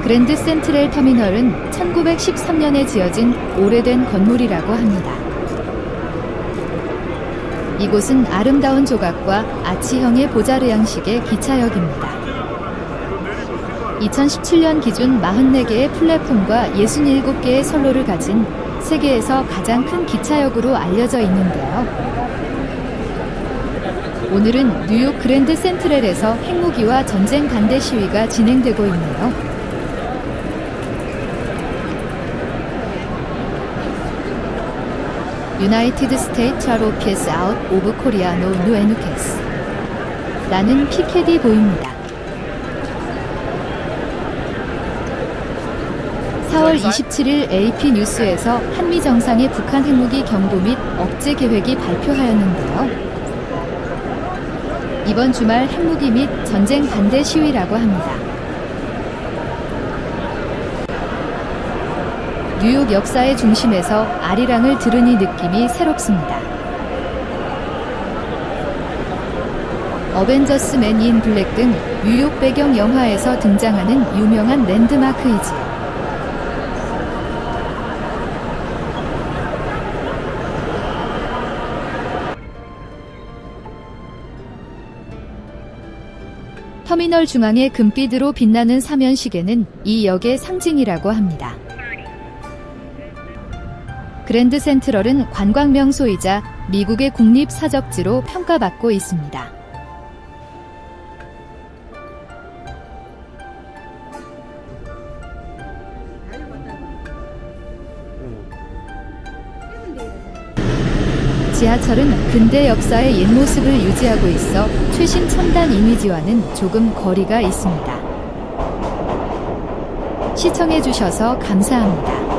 그랜드 센트럴 터미널은 1913년에 지어진 오래된 건물이라고 합니다. 이곳은 아름다운 조각과 아치형의 보자르 양식의 기차역입니다. 2017년 기준 44개의 플랫폼과 67개의 선로를 가진 세계에서 가장 큰 기차역으로 알려져 있는데요. 오늘은 뉴욕 그랜드 센트럴에서 핵무기와 전쟁 반대 시위가 진행되고 있네요. United States are opposed out of Korea no new enemies. 나는 피케디 보입니다. 4월 27일 AP 뉴스에서 한미 정상의 북한 핵무기 경보 및 억제 계획이 발표하였는데요. 이번 주말 핵무기 및 전쟁 반대 시위라고 합니다. 뉴욕 역사의 중심에서 아리랑을 들으니 느낌이 새롭습니다. 어벤져스 맨 인 블랙 등 뉴욕 배경 영화에서 등장하는 유명한 랜드마크이지요. 터미널 중앙의 금빛으로 빛나는 사면시계는 이 역의 상징이라고 합니다. 그랜드 센트럴은 관광 명소이자 미국의 국립 사적지로 평가받고 있습니다. 지하철은 근대 역사의 옛 모습을 유지하고 있어 최신 첨단 이미지와는 조금 거리가 있습니다. 시청해주셔서 감사합니다.